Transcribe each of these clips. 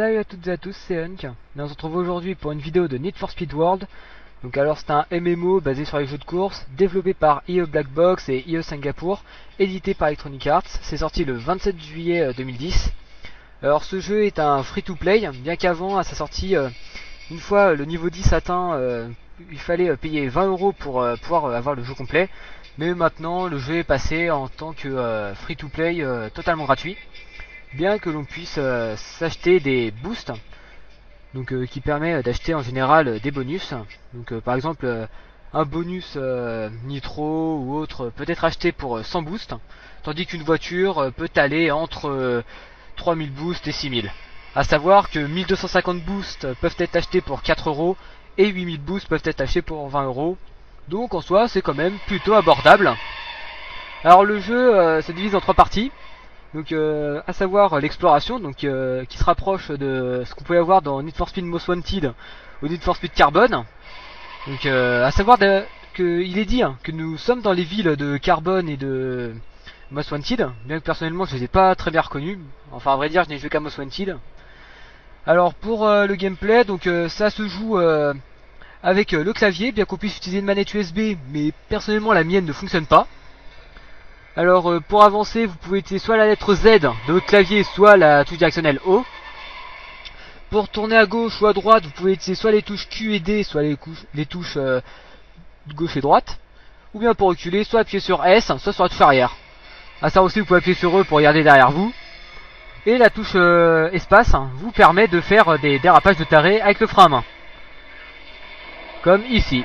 Salut à toutes et à tous, c'est Hunk. On se retrouve aujourd'hui pour une vidéo de Need for Speed World. Donc alors c'est un MMO basé sur les jeux de course, développé par IE Black Box et IE Singapour, édité par Electronic Arts. C'est sorti le 27 juillet 2010. Alors ce jeu est un free-to-play, bien qu'avant à sa sortie, une fois le niveau 10 atteint, il fallait payer 20 € pour pouvoir avoir le jeu complet. Mais maintenant le jeu est passé en tant que free-to-play totalement gratuit. Bien que l'on puisse s'acheter des boosts, donc qui permet d'acheter en général des bonus. Donc par exemple un bonus nitro ou autre peut être acheté pour 100 boosts, tandis qu'une voiture peut aller entre 3000 boosts et 6000. A savoir que 1250 boosts peuvent être achetés pour 4 € et 8000 boosts peuvent être achetés pour 20 €. Donc en soi c'est quand même plutôt abordable. Alors le jeu se divise en 3 parties. Donc à savoir l'exploration, donc qui se rapproche de ce qu'on pouvait avoir dans Need for Speed Most Wanted ou Need for Speed Carbon. Donc à savoir qu'il est dit que nous sommes dans les villes de Carbon et de Most Wanted, bien que personnellement je les ai pas très bien reconnus. Enfin à vrai dire je n'ai joué qu'à Most Wanted. Alors pour le gameplay, donc ça se joue avec le clavier, bien qu'on puisse utiliser une manette USB, mais personnellement la mienne ne fonctionne pas. Alors pour avancer vous pouvez utiliser soit la lettre Z de votre clavier, soit la touche directionnelle O. Pour tourner à gauche ou à droite vous pouvez utiliser soit les touches Q et D, soit les touches gauche et droite. Ou bien pour reculer, soit appuyer sur S, soit sur la touche arrière. A ça aussi vous pouvez appuyer sur E pour regarder derrière vous. Et la touche espace vous permet de faire des dérapages de taré avec le frein à main. Comme ici.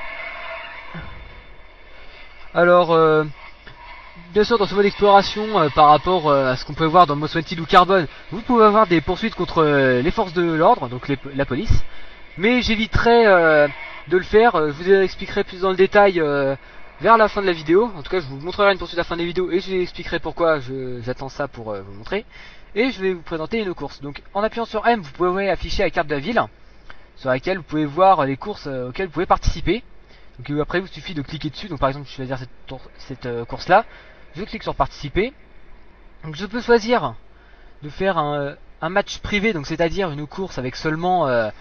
Alors bien sûr dans ce mode exploration par rapport à ce qu'on peut voir dans Most Wanted ou Carbon, vous pouvez avoir des poursuites contre les forces de l'ordre, donc la police. Mais j'éviterai de le faire, je vous expliquerai plus dans le détail vers la fin de la vidéo. En tout cas je vous montrerai une poursuite à la fin de la vidéo et je vous expliquerai pourquoi j'attends ça pour vous montrer. Et je vais vous présenter une course. Donc en appuyant sur M vous pouvez afficher la carte de la ville, sur laquelle vous pouvez voir les courses auxquelles vous pouvez participer. Donc après il vous suffit de cliquer dessus, donc par exemple je vais choisir cette course là. Je clique sur participer. Donc je peux choisir de faire un match privé, donc c'est-à-dire une course avec seulement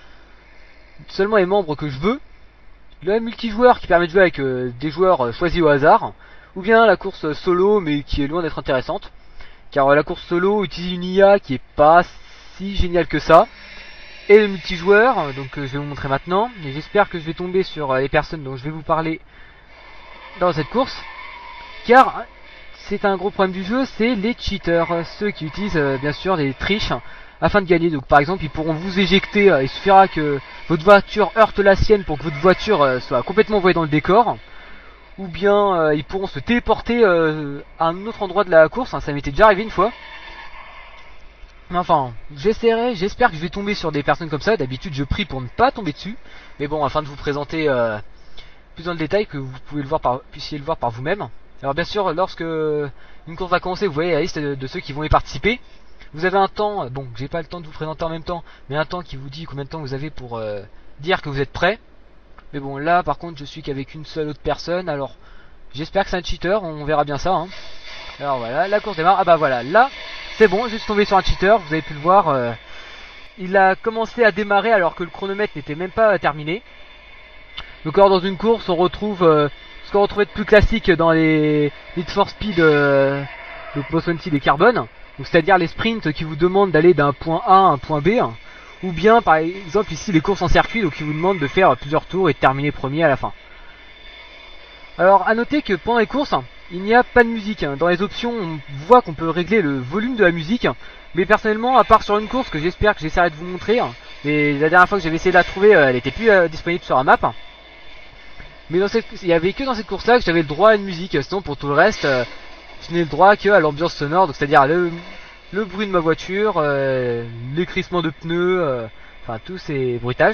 les membres que je veux. Le multijoueur qui permet de jouer avec des joueurs choisis au hasard. Ou bien la course solo mais qui est loin d'être intéressante. Car la course solo utilise une IA qui est pas si géniale que ça. Et le multijoueur, donc je vais vous montrer maintenant. Et j'espère que je vais tomber sur les personnes dont je vais vous parler dans cette course. Car c'est un gros problème du jeu, c'est les cheaters, ceux qui utilisent bien sûr des triches afin de gagner. Donc par exemple ils pourront vous éjecter, il suffira que votre voiture heurte la sienne pour que votre voiture soit complètement envoyée dans le décor. Ou bien ils pourront se téléporter à un autre endroit de la course, ça m'était déjà arrivé une fois. Enfin, j'espère que je vais tomber sur des personnes comme ça. D'habitude je prie pour ne pas tomber dessus. Mais bon, afin de vous présenter plus dans le détail, que vous puissiez le voir par vous-même. Alors bien sûr, lorsque une course va commencer, vous voyez la liste de ceux qui vont y participer. Vous avez un temps, bon, j'ai pas le temps de vous présenter en même temps, mais un temps qui vous dit combien de temps vous avez pour dire que vous êtes prêt. Mais bon, là par contre, je suis qu'avec une seule autre personne, alors j'espère que c'est un cheater, on verra bien ça. Hein. Alors voilà, la course démarre. Ah bah voilà, là, c'est bon, je suis tombé sur un cheater, vous avez pu le voir. Il a commencé à démarrer alors que le chronomètre n'était même pas terminé. Donc alors dans une course, on retrouve ce qu'on retrouvait de plus classique dans les Need for Speed donc Most Wanted et Carbon, donc c'est-à-dire les sprints qui vous demandent d'aller d'un point A à un point B, ou bien par exemple ici les courses en circuit, donc qui vous demandent de faire plusieurs tours et de terminer premier à la fin. Alors à noter que pendant les courses, il n'y a pas de musique. Dans les options, on voit qu'on peut régler le volume de la musique, mais personnellement, à part sur une course que j'essaierai de vous montrer, mais la dernière fois que j'avais essayé de la trouver, elle était plus disponible sur la map. Mais il y avait que dans cette course là que j'avais le droit à une musique, sinon pour tout le reste je n'ai le droit que à l'ambiance sonore, donc c'est-à-dire le bruit de ma voiture, les crissements de pneus, enfin tous ces bruitages.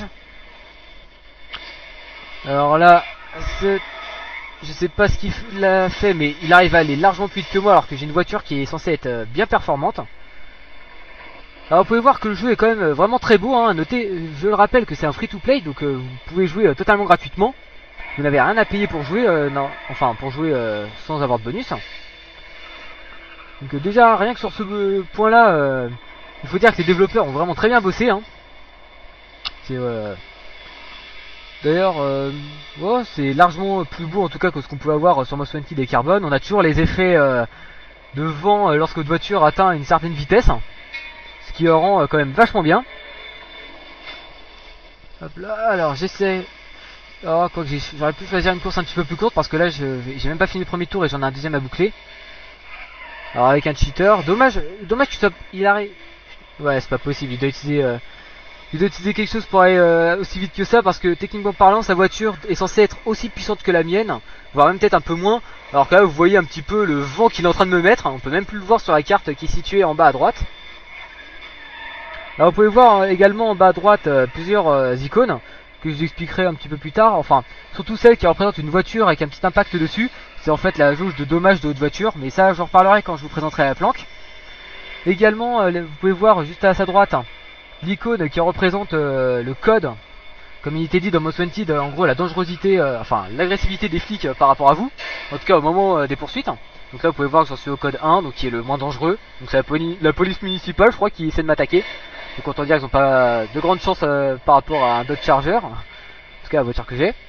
Alors là, je sais pas ce qu'il a fait, mais il arrive à aller largement plus vite que moi alors que j'ai une voiture qui est censée être bien performante. Alors vous pouvez voir que le jeu est quand même vraiment très beau, hein. Notez, je le rappelle que c'est un free to play, donc vous pouvez jouer totalement gratuitement. Vous n'avez rien à payer pour jouer, sans avoir de bonus. Donc déjà rien que sur ce point là, Il faut dire que les développeurs ont vraiment très bien bossé, hein. C'est d'ailleurs, ouais, c'est largement plus beau en tout cas que ce qu'on pouvait avoir sur Most Wanted et Carbone. On a toujours les effets de vent lorsque votre voiture atteint une certaine vitesse, ce qui le rend quand même vachement bien. Hop là, alors j'essaie. Oh, quoi que j'aurais pu choisir une course un petit peu plus courte parce que là j'ai même pas fini le premier tour et j'en ai un deuxième à boucler. Alors avec un cheater, dommage que il arrive. Ouais, c'est pas possible, il doit utiliser quelque chose pour aller aussi vite que ça parce que techniquement parlant sa voiture est censée être aussi puissante que la mienne, voire même peut-être un peu moins. Alors que là vous voyez un petit peu le vent qu'il est en train de me mettre, on peut même plus le voir sur la carte qui est située en bas à droite. Alors vous pouvez voir également en bas à droite plusieurs icônes que je vous expliquerai un petit peu plus tard, enfin surtout celle qui représente une voiture avec un petit impact dessus, c'est en fait la jauge de dommages de votre voiture, mais ça j'en reparlerai quand je vous présenterai la planque. Également vous pouvez voir juste à sa droite l'icône qui représente le code, comme il était dit dans Most Wanted, en gros la dangerosité, enfin l'agressivité des flics par rapport à vous, en tout cas au moment des poursuites. Donc là vous pouvez voir que j'en suis au code 1, donc qui est le moins dangereux, donc c'est la police municipale je crois qui essaie de m'attaquer. Donc autant dire qu'ils n'ont pas de grandes chances par rapport à un Dodge Charger, en tout cas la voiture que j'ai.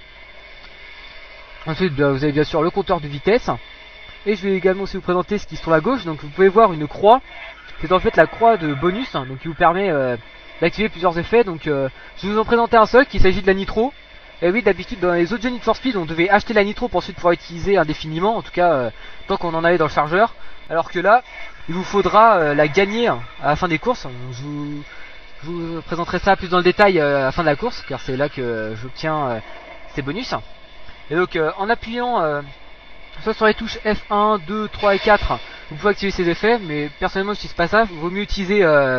Ensuite vous avez bien sûr le compteur de vitesse, et je vais également aussi vous présenter ce qui se trouve à gauche. Donc vous pouvez voir une croix, c'est en fait la croix de bonus, donc qui vous permet d'activer plusieurs effets. Donc je vais vous en présenter un seul, qu'il s'agit de la nitro. Et oui, d'habitude dans les autres jeux Need for Speed on devait acheter la nitro pour ensuite pouvoir utiliser indéfiniment, en tout cas tant qu'on en avait dans le chargeur, alors que là il vous faudra la gagner à la fin des courses. Je vous présenterai ça plus dans le détail à la fin de la course, car c'est là que j'obtiens ces bonus. Et donc en appuyant soit sur les touches F1, 2, 3 et 4, vous pouvez activer ces effets, mais personnellement je n'utilise pas ça, il vaut mieux utiliser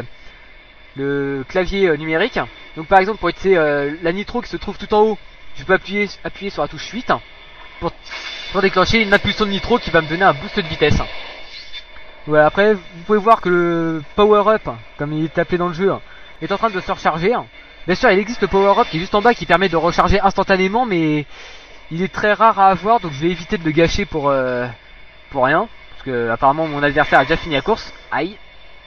le clavier numérique. Donc par exemple pour utiliser la nitro qui se trouve tout en haut, je peux appuyer sur la touche 8 pour déclencher une impulsion de nitro qui va me donner un boost de vitesse. Voilà, après vous pouvez voir que le power up, comme il est appelé dans le jeu, est en train de se recharger. Bien sûr il existe le power up qui est juste en bas qui permet de recharger instantanément, mais il est très rare à avoir, donc je vais éviter de le gâcher pour rien, parce que apparemment mon adversaire a déjà fini la course. Aïe.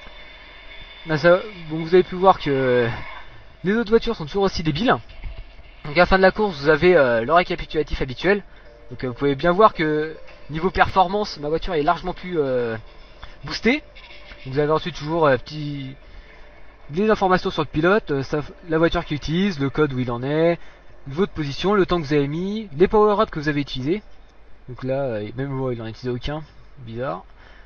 Là, ça, donc vous avez pu voir que les autres voitures sont toujours aussi débiles. Donc à la fin de la course vous avez le récapitulatif habituel. Donc vous pouvez bien voir que niveau performance ma voiture est largement plus boostée. Vous avez ensuite toujours des informations sur le pilote, la voiture qu'il utilise, le code où il en est, votre position, le temps que vous avez mis, les power-ups que vous avez utilisés. Donc là, même moi il n'en a utilisé aucun, bizarre.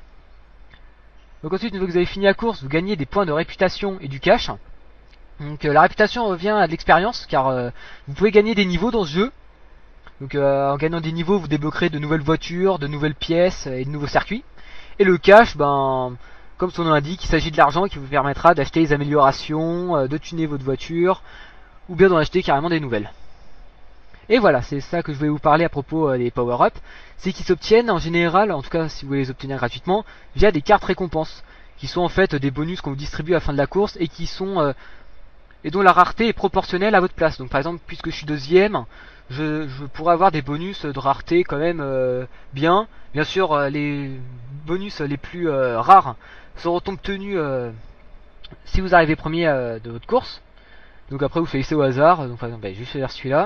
Donc ensuite, une fois que vous avez fini la course, vous gagnez des points de réputation et du cash. Donc la réputation revient à de l'expérience, car vous pouvez gagner des niveaux dans ce jeu. Donc en gagnant des niveaux, vous débloquerez de nouvelles voitures, de nouvelles pièces et de nouveaux circuits. Et le cash, ben, comme son nom l'indique, il s'agit de l'argent qui vous permettra d'acheter des améliorations, de tuner votre voiture, ou bien d'en acheter carrément des nouvelles. Et voilà, c'est ça que je voulais vous parler à propos des power-up. C'est qu'ils s'obtiennent en général, en tout cas si vous voulez les obtenir gratuitement, via des cartes récompenses, qui sont en fait des bonus qu'on vous distribue à la fin de la course et qui sont et dont la rareté est proportionnelle à votre place. Donc par exemple, puisque je suis deuxième, je pourrais avoir des bonus de rareté quand même bien. Bien sûr, les bonus les plus rares seront obtenus si vous arrivez premier de votre course. Donc après vous choisissez au hasard. Donc par exemple, je vais choisir celui-là.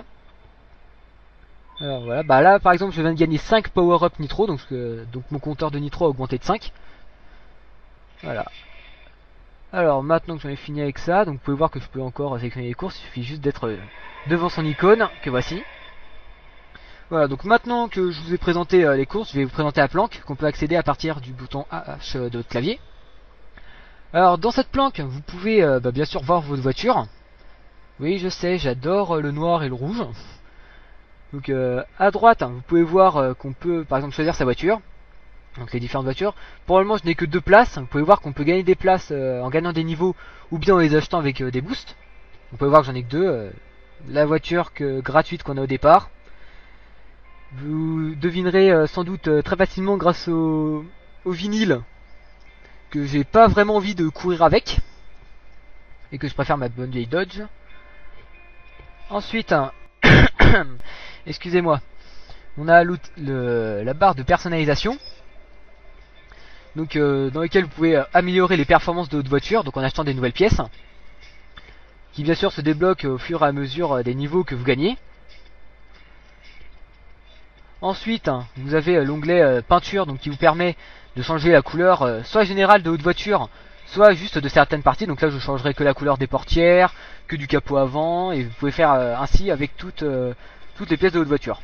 Alors voilà, bah là par exemple je viens de gagner 5 power-up nitro, donc mon compteur de nitro a augmenté de 5. Voilà. Alors maintenant que j'en ai fini avec ça, donc vous pouvez voir que je peux encore sélectionner les courses, il suffit juste d'être devant son icône, que voici. Voilà, donc maintenant que je vous ai présenté les courses, je vais vous présenter la planque, qu'on peut accéder à partir du bouton AH de votre clavier. Alors dans cette planque, vous pouvez bien sûr voir votre voiture. Oui je sais, j'adore le noir et le rouge. Donc à droite, vous pouvez voir qu'on peut par exemple choisir sa voiture. Donc les différentes voitures. Pour le moment je n'ai que 2 places. Vous pouvez voir qu'on peut gagner des places en gagnant des niveaux ou bien en les achetant avec des boosts. Vous pouvez voir que j'en ai que 2. La voiture gratuite qu'on a au départ. Vous devinerez sans doute très facilement grâce au vinyle que j'ai pas vraiment envie de courir avec. Et que je préfère ma bonne vieille Dodge. Ensuite, excusez-moi, on a la barre de personnalisation. donc dans lesquels vous pouvez améliorer les performances de votre voiture, donc en achetant des nouvelles pièces, qui bien sûr se débloquent au fur et à mesure des niveaux que vous gagnez. Ensuite, vous avez l'onglet peinture, donc qui vous permet de changer la couleur soit générale de votre voiture, soit juste de certaines parties. Donc là je changerai que la couleur des portières, que du capot avant, et vous pouvez faire ainsi avec toutes les pièces de votre voiture.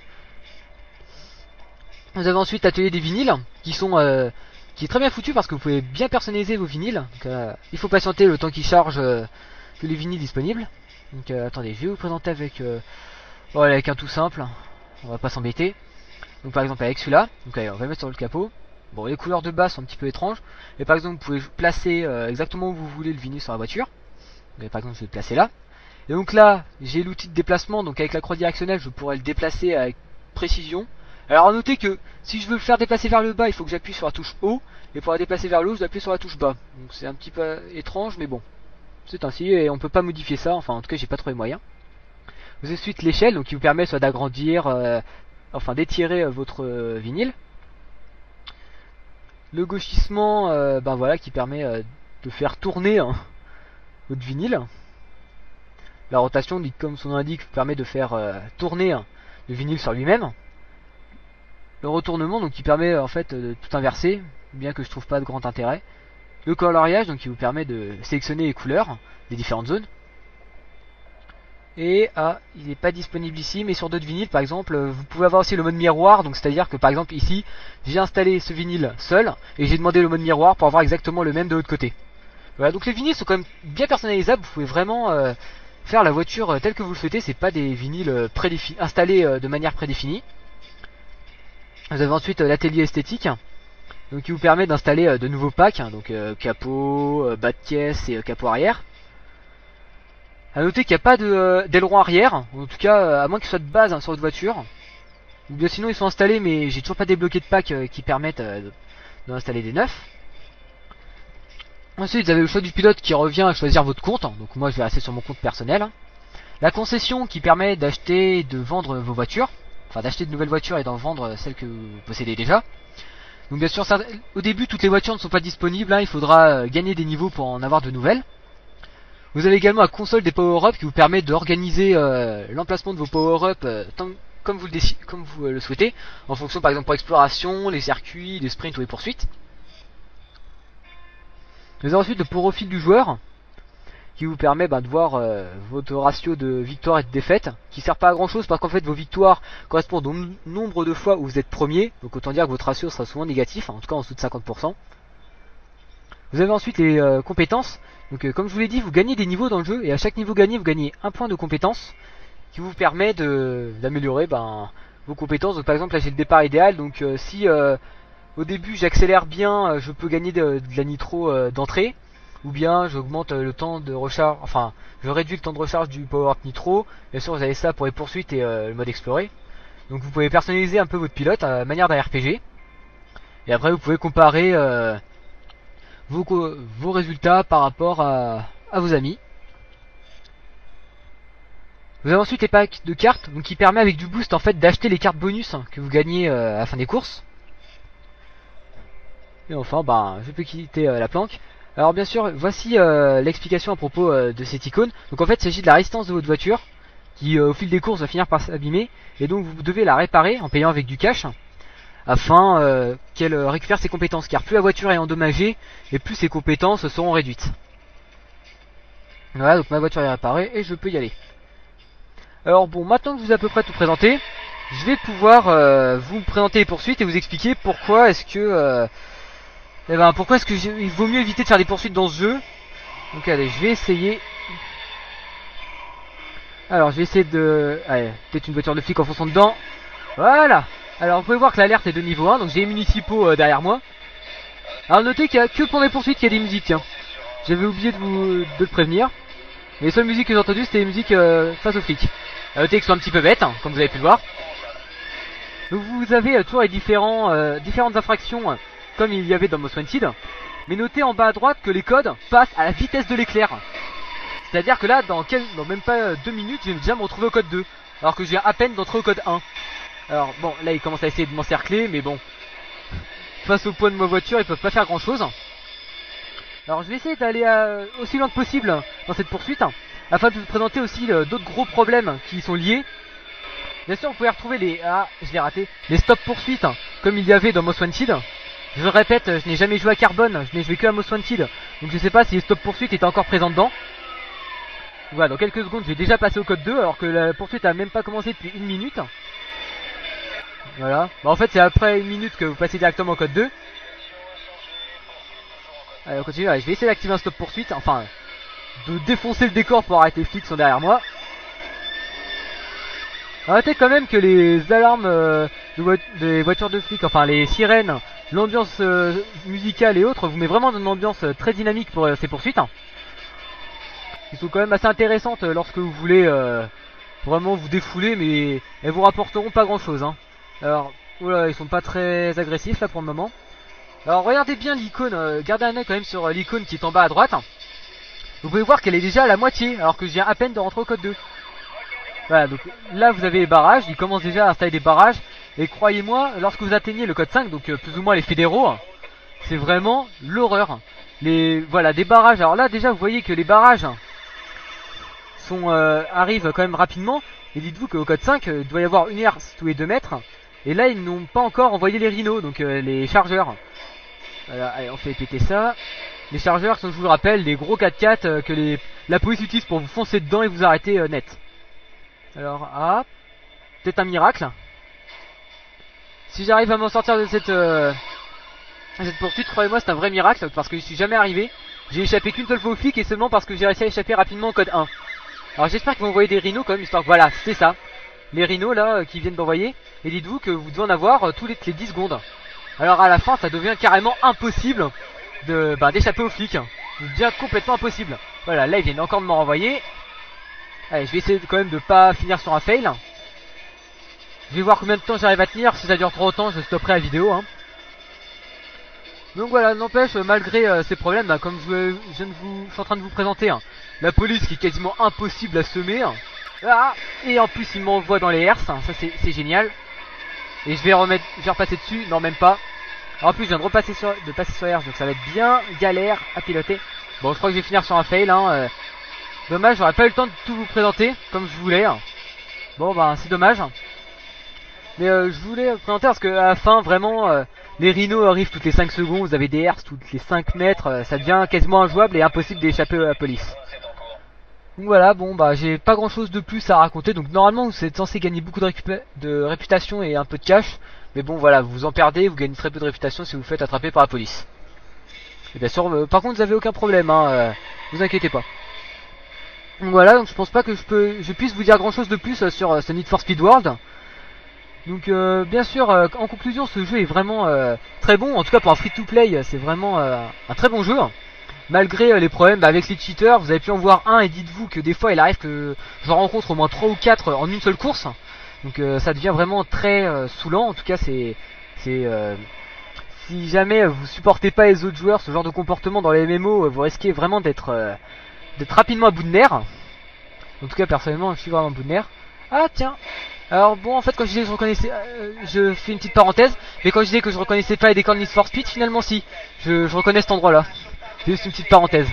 Vous avez ensuite l'atelier des vinyles, qui est très bien foutu parce que vous pouvez bien personnaliser vos vinyles. Donc, il faut patienter le temps qu'il charge que les vinyles disponibles. Donc attendez, je vais vous présenter avec un tout simple, on va pas s'embêter. Donc par exemple avec celui-là, donc allez, on va le mettre sur le capot. Bon, les couleurs de base sont un petit peu étranges, mais par exemple vous pouvez placer exactement où vous voulez le vinyle sur la voiture. Donc, par exemple je vais le placer là. Et donc là j'ai l'outil de déplacement, donc avec la croix directionnelle je pourrais le déplacer avec précision. Alors à noter que si je veux le faire déplacer vers le bas, il faut que j'appuie sur la touche haut, et pour la déplacer vers le haut je dois appuyer sur la touche bas. Donc c'est un petit peu étrange, mais bon, c'est ainsi et on peut pas modifier ça, enfin en tout cas j'ai pas trouvé moyen. Vous avez ensuite l'échelle, donc qui vous permet soit d'agrandir, enfin d'étirer votre vinyle. Le gauchissement, ben voilà, qui permet de faire tourner votre vinyle. La rotation, comme son nom l'indique, permet de faire tourner le vinyle sur lui-même. Le retournement, donc qui permet en fait de tout inverser, bien que je trouve pas de grand intérêt. Le coloriage, donc qui vous permet de sélectionner les couleurs des différentes zones. Et il n'est pas disponible ici, mais sur d'autres vinyles par exemple, vous pouvez avoir aussi le mode miroir, donc c'est à dire que par exemple ici, j'ai installé ce vinyle seul, et j'ai demandé le mode miroir pour avoir exactement le même de l'autre côté. Voilà, donc les vinyles sont quand même bien personnalisables, vous pouvez vraiment faire la voiture telle que vous le souhaitez, c'est pas des vinyles installés de manière prédéfinie. Vous avez ensuite l'atelier esthétique, donc qui vous permet d'installer de nouveaux packs, donc capot, bas de caisse et capot arrière. A noter qu'il n'y a pas d'aileron arrière, en tout cas à moins qu'il soit de base sur votre voiture. Ou bien sinon ils sont installés mais j'ai toujours pas débloqué de packs qui permettent d'en installer des neufs. Ensuite vous avez le choix du pilote qui revient à choisir votre compte, donc moi je vais rester sur mon compte personnel. La concession qui permet d'acheter et de vendre vos voitures, enfin d'acheter de nouvelles voitures et d'en vendre celles que vous possédez déjà. Donc bien sûr au début toutes les voitures ne sont pas disponibles, il faudra gagner des niveaux pour en avoir de nouvelles. Vous avez également la console des power-up qui vous permet d'organiser l'emplacement de vos power-up comme vous le souhaitez, en fonction par exemple pour l'exploration, les circuits, les sprints ou les poursuites. Vous avez ensuite le profil du joueur qui vous permet de voir votre ratio de victoire et de défaite, qui sert pas à grand chose parce qu'en fait vos victoires correspondent au nombre de fois où vous êtes premier, donc autant dire que votre ratio sera souvent négatif, en tout cas en dessous de 50%. Vous avez ensuite les compétences. Donc comme je vous l'ai dit, vous gagnez des niveaux dans le jeu et à chaque niveau gagné, vous gagnez un point de compétence qui vous permet d'améliorer vos compétences. Donc par exemple là j'ai le départ idéal, donc si au début j'accélère bien, je peux gagner de la nitro d'entrée, ou bien j'augmente le temps de recharge, enfin je réduis le temps de recharge du power up nitro. Bien sûr vous avez ça pour les poursuites et le mode explorer. Donc vous pouvez personnaliser un peu votre pilote à manière d'un RPG. Et après vous pouvez comparer vos résultats par rapport à vos amis. Vous avez ensuite les packs de cartes, donc qui permet avec du boost en fait d'acheter les cartes bonus que vous gagnez à la fin des courses. Et enfin je peux quitter la planque. Alors bien sûr voici l'explication à propos de cette icône. Donc en fait il s'agit de la résistance de votre voiture qui au fil des courses va finir par s'abîmer, et donc vous devez la réparer en payant avec du cash afin qu'elle récupère ses compétences, car plus la voiture est endommagée et plus ses compétences seront réduites. Voilà, donc ma voiture est réparée et je peux y aller. Alors bon, maintenant que je vous ai à peu près tout présenté, je vais pouvoir vous présenter les poursuites et vous expliquer pourquoi est-ce que il vaut mieux éviter de faire des poursuites dans ce jeu. Donc allez, je vais essayer. Alors je vais essayer de... Allez, peut-être une voiture de flic en fonçant dedans. Voilà. Alors vous pouvez voir que l'alerte est de niveau 1, donc j'ai les municipaux derrière moi. Alors notez qu'il n'y a que pour les poursuites qu'il y a des musiques, tiens. J'avais oublié de le prévenir. Et les seules musiques que j'ai entendues c'était les musiques face aux flics. Notez qu'elles sont un petit peu bêtes, comme vous avez pu le voir. Donc vous avez toujours les différentes infractions comme il y avait dans Most Wanted. Mais notez en bas à droite que les codes passent à la vitesse de l'éclair. C'est-à-dire que là, dans même pas 2 minutes, je vais déjà me retrouver au code 2. Alors que je viens à peine d'entrer au code 1. Alors bon, là il commence à essayer de m'encercler, mais bon. face au poids de ma voiture, ils peuvent pas faire grand chose. Alors je vais essayer d'aller aussi loin que possible dans cette poursuite, afin de vous présenter aussi d'autres gros problèmes qui y sont liés. Bien sûr vous pouvez retrouver les... Ah, je l'ai raté. Les stop poursuites, comme il y avait dans Most Wanted. Je le répète, je n'ai jamais joué à Carbone, je n'ai joué que à Most Wanted. Donc je sais pas si les stop poursuites étaient encore présents dedans. Voilà, dans quelques secondes je vais déjà passer au code 2, alors que la poursuite a même pas commencé depuis 1 minute. Voilà, bah en fait c'est après 1 minute que vous passez directement au code 2. Allez on continue, allez, je vais essayer d'activer un stop poursuite, enfin de défoncer le décor pour arrêter les flics qui sont derrière moi. Arrêtez quand même que les alarmes des voitures de flics, enfin les sirènes, l'ambiance musicale et autres, vous met vraiment dans une ambiance très dynamique pour ces poursuites. Ils sont quand même assez intéressantes lorsque vous voulez vraiment vous défouler, mais elles vous rapporteront pas grand chose. Alors, oula, ils sont pas très agressifs là pour le moment. Alors regardez bien l'icône, gardez un œil quand même sur l'icône qui est en bas à droite. Vous pouvez voir qu'elle est déjà à la moitié, alors que je viens à peine de rentrer au code 2. Voilà, donc là vous avez les barrages, ils commencent déjà à installer des barrages. Et croyez-moi, lorsque vous atteignez le code 5, donc plus ou moins les fédéraux, c'est vraiment l'horreur. Voilà, des barrages, alors là déjà vous voyez que les barrages arrivent quand même rapidement. Et dites-vous qu'au code 5, il doit y avoir une herse tous les 2 mètres. Et là ils n'ont pas encore envoyé les rhinos, donc les chargeurs. Voilà, allez, on fait péter ça. Les chargeurs sont, je vous le rappelle, des gros 4x4 que la police utilise pour vous foncer dedans et vous arrêter net. Alors, peut-être un miracle. Si j'arrive à m'en sortir de cette poursuite, croyez-moi, c'est un vrai miracle, parce que je suis jamais arrivé. J'ai échappé qu'une seule fois aux flics, et seulement parce que j'ai réussi à échapper rapidement au code 1. Alors j'espère qu'ils vont envoyer des rhinos quand même, histoire que voilà, c'est ça. Les rhinos là, qui viennent d'envoyer. Et dites-vous que vous devez en avoir tous les 10 secondes. Alors à la fin, ça devient carrément impossible d'échapper aux flics. Ça devient complètement impossible. Voilà, là ils viennent encore de m'en renvoyer. Allez, je vais essayer quand même de pas finir sur un fail. Je vais voir combien de temps j'arrive à tenir. Si ça dure trop longtemps, je stopperai la vidéo. Donc voilà, n'empêche, malgré ces problèmes, comme je suis en train de vous présenter, la police qui est quasiment impossible à semer. Et en plus, il m'envoie dans les herses. Ça, c'est génial. Et je vais repasser dessus. Non, même pas. En plus, je viens de passer sur les herses, donc ça va être bien galère à piloter. Bon, je crois que je vais finir sur un fail. Dommage, j'aurais pas eu le temps de tout vous présenter comme je voulais. Bon, c'est dommage. Mais je voulais vous présenter parce que à la fin, vraiment, les rhinos arrivent toutes les 5 secondes. Vous avez des herses toutes les 5 mètres. Ça devient quasiment injouable et impossible d'échapper à la police. Donc voilà, bon, j'ai pas grand chose de plus à raconter. Donc normalement, vous êtes censé gagner beaucoup de réputation et un peu de cash. Mais bon, voilà, vous en perdez, vous gagnez très peu de réputation si vous faites attraper par la police. Et bien sûr, par contre, vous avez aucun problème, vous inquiétez pas. Donc voilà, donc je pense pas que je puisse vous dire grand chose de plus sur ce Need for Speed World. Donc bien sûr, en conclusion, ce jeu est vraiment très bon. En tout cas pour un free-to-play, c'est vraiment un très bon jeu. Malgré les problèmes avec les cheaters, vous avez pu en voir un et dites-vous que des fois il arrive que j'en rencontre au moins 3 ou 4 en une seule course. Donc ça devient vraiment très saoulant. En tout cas si jamais vous supportez pas les autres joueurs, ce genre de comportement dans les MMO, vous risquez vraiment d'être rapidement à bout de nerfs. En tout cas personnellement je suis vraiment à bout de nerfs. Ah tiens. Alors bon, en fait quand je disais que je reconnaissais, je fais une petite parenthèse, mais quand je disais que je reconnaissais pas les décors de Need for Speed, finalement si, je reconnais cet endroit là. C'est juste une petite parenthèse.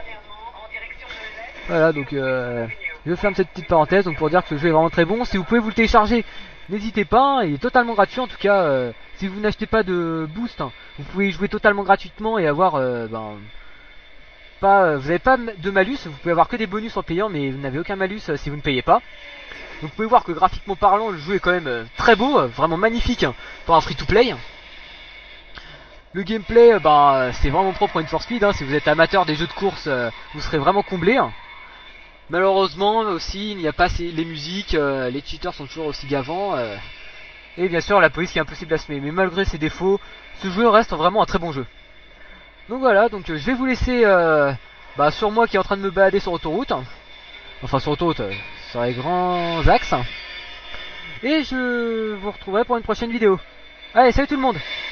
Voilà, donc je ferme cette petite parenthèse donc pour dire que ce jeu est vraiment très bon. Si vous pouvez vous le télécharger, n'hésitez pas, il est totalement gratuit en tout cas. Si vous n'achetez pas de boost, vous pouvez y jouer totalement gratuitement et avoir vous n'avez pas de malus, vous pouvez avoir que des bonus en payant, mais vous n'avez aucun malus si vous ne payez pas. Donc vous pouvez voir que graphiquement parlant, le jeu est quand même très beau, vraiment magnifique pour un free-to-play. Le gameplay, c'est vraiment propre à Need for Speed. Si vous êtes amateur des jeux de course, vous serez vraiment comblé. Malheureusement aussi, il n'y a pas les musiques, les cheaters sont toujours aussi gavants. Et bien sûr, la police qui est impossible à semer. Mais malgré ses défauts, ce jeu reste vraiment un très bon jeu. Donc voilà, donc je vais vous laisser sur moi qui est en train de me balader sur autoroute. Enfin sur autoroute, sur les grands axes. Et je vous retrouverai pour une prochaine vidéo. Allez, salut tout le monde!